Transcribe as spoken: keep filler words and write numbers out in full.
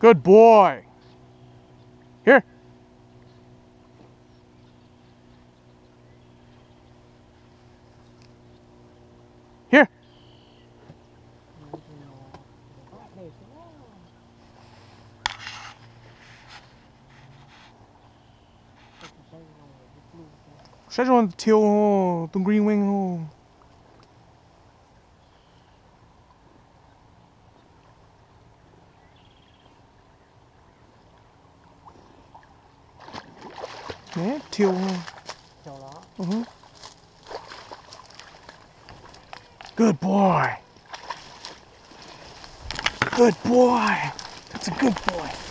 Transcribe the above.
Good boy. Here. Here. Sẽ cho thiêu tung green wing hô. Nè, thiêu hô. Thiêu đó. Uh-huh. Good boy. Good boy. That's a good boy.